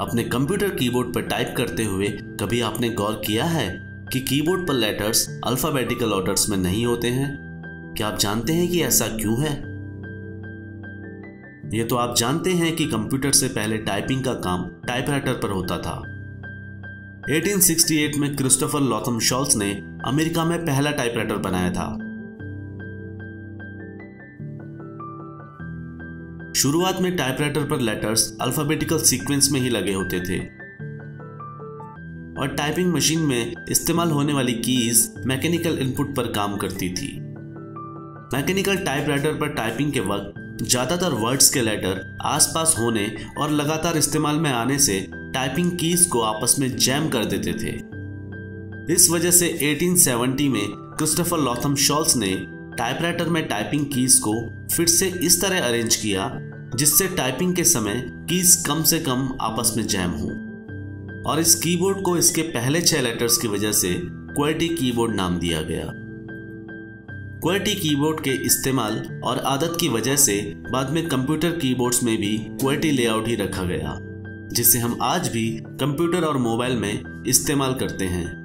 अपने computer keyboard पर type करते हुए कभी आपने गौर किया है कि कीबोर्ड पर लेटर्स अल्फाबेटिकल ऑर्डर्स में नहीं होते हैं? क्या आप जानते हैं कि ऐसा क्यों है? ये तो आप जानते हैं कि कंप्यूटर से पहले टाइपिंग का काम टाइपराइटर पर होता था। 1868 में क्रिस्टोफर लॉथम शॉल्ट्ज ने अमेरिका में पहला टाइपराइटर बनाया था। शुरुआत में टाइपराइटर पर लेटर्स अल्फाबेटिकल सीक्वेंस में ही लगे होते थे और टाइपिंग मशीन में इस्तेमाल होने वाली कीज मैकेनिकल इनपुट पर काम करती थी। मैकेनिकल टाइपराइटर पर टाइपिंग के वक्त ज्यादातर वर्ड्स के लेटर आसपास होने और लगातार इस्तेमाल में आने से टाइपिंग कीज को आपस में जैम कर देते थे। इस वजह से 1870 में क्रिस्टोफर लॉथम शॉल्ट्ज ने टाइपराइटर में टाइपिंग कीज को फिर से इस तरह अरेंज किया जिससे टाइपिंग के समय कीज कम से कम आपस में जैम हो, और इस कीबोर्ड को इसके पहले 6 लेटर्स की वजह से क्वर्टी कीबोर्ड नाम दिया गया। क्वर्टी कीबोर्ड के इस्तेमाल और आदत की वजह से बाद में कंप्यूटर कीबोर्ड्स में भी क्वर्टी लेआउट ही रखा गया, जिसे हम आज भी कंप्यूटर और मोबाइल में इस्तेमाल करते हैं।